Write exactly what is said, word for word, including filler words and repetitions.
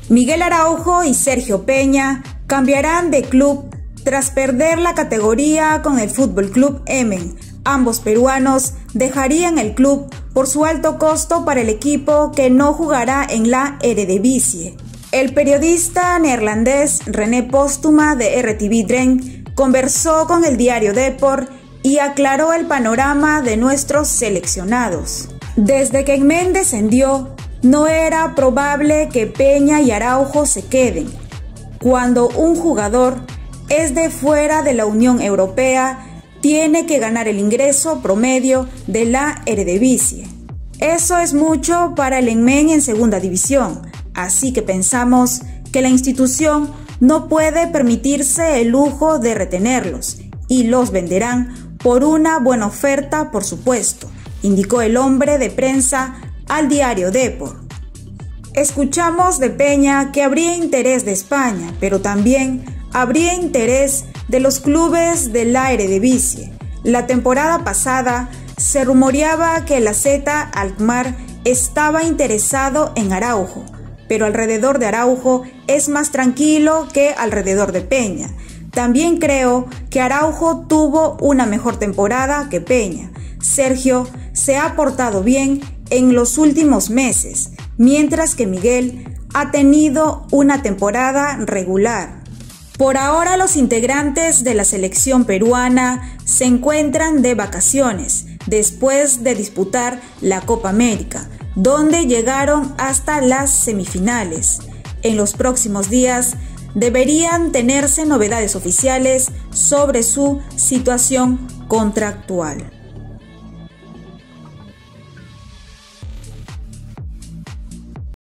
Miguel Araujo y Sergio Peña cambiarán de club tras perder la categoría con el Fútbol Club Emmen. Ambos peruanos dejarían el club por su alto costo para el equipo que no jugará en la Eredivisie. El periodista neerlandés René Postuma de R T V Drenthe conversó con el diario Deport y aclaró el panorama de nuestros seleccionados. Desde que Emmen descendió, no era probable que Peña y Araujo se queden. Cuando un jugador es de fuera de la Unión Europea, tiene que ganar el ingreso promedio de la Eredivisie. Eso es mucho para el Emmen en segunda división, así que pensamos que la institución no puede permitirse el lujo de retenerlos y los venderán por una buena oferta, por supuesto, indicó el hombre de prensa al diario Deport. Escuchamos de Peña que habría interés de España, pero también habría interés de los clubes de la Eredivisie. La temporada pasada se rumoreaba que el A Z Alkmaar estaba interesado en Araujo, pero alrededor de Araujo es más tranquilo que alrededor de Peña. También creo que Araujo tuvo una mejor temporada que Peña. Sergio se ha portado bien en los últimos meses, mientras que Miguel ha tenido una temporada regular. Por ahora los integrantes de la selección peruana se encuentran de vacaciones después de disputar la Copa América, donde llegaron hasta las semifinales. En los próximos días deberían tenerse novedades oficiales sobre su situación contractual.